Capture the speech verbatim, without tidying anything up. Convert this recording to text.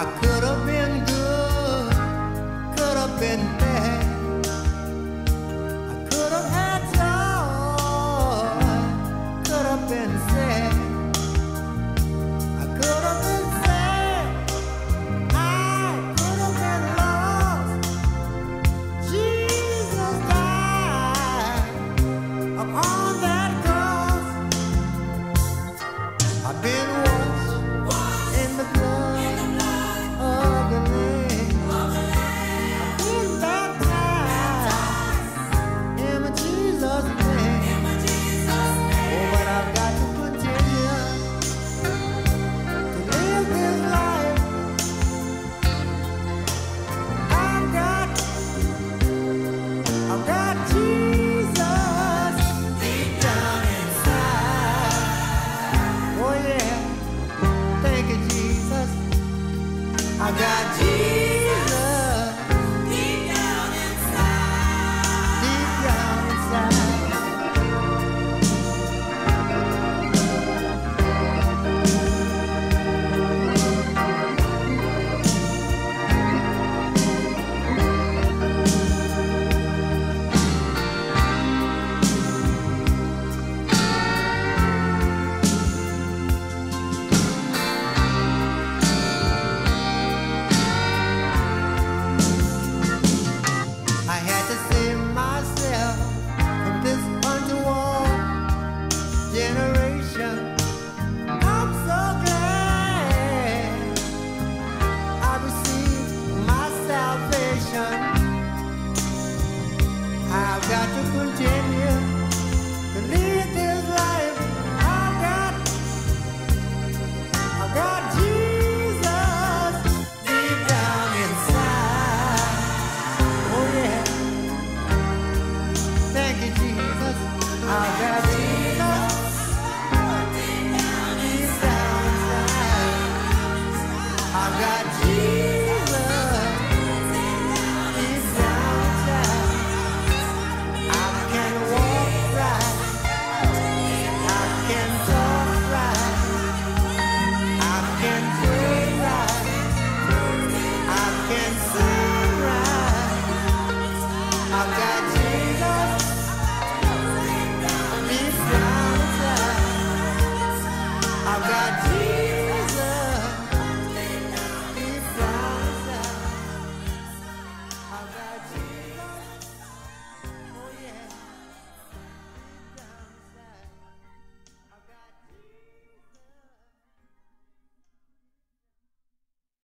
I could have been good, could have been bad. I could have had joy, could have been sad. I could have been sad, I could have been lost. Jesus died upon that cross. I've been washed in the blood of the Lamb. I've been baptized in Jesus' name. Oh, but I've got to continue to live this life. I've got, I've got Jesus deep down inside. Oh yeah, thank you, Jesus. I got Jesus.